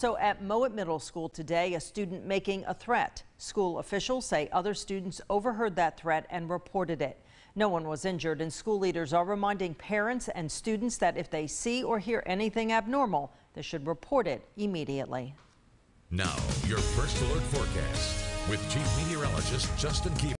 So at Mowat Middle School today, a student making a threat. School officials say other students overheard that threat and reported it. No one was injured, and school leaders are reminding parents and students that if they see or hear anything abnormal, they should report it immediately. Now, your first alert forecast with Chief Meteorologist Justin Keefe.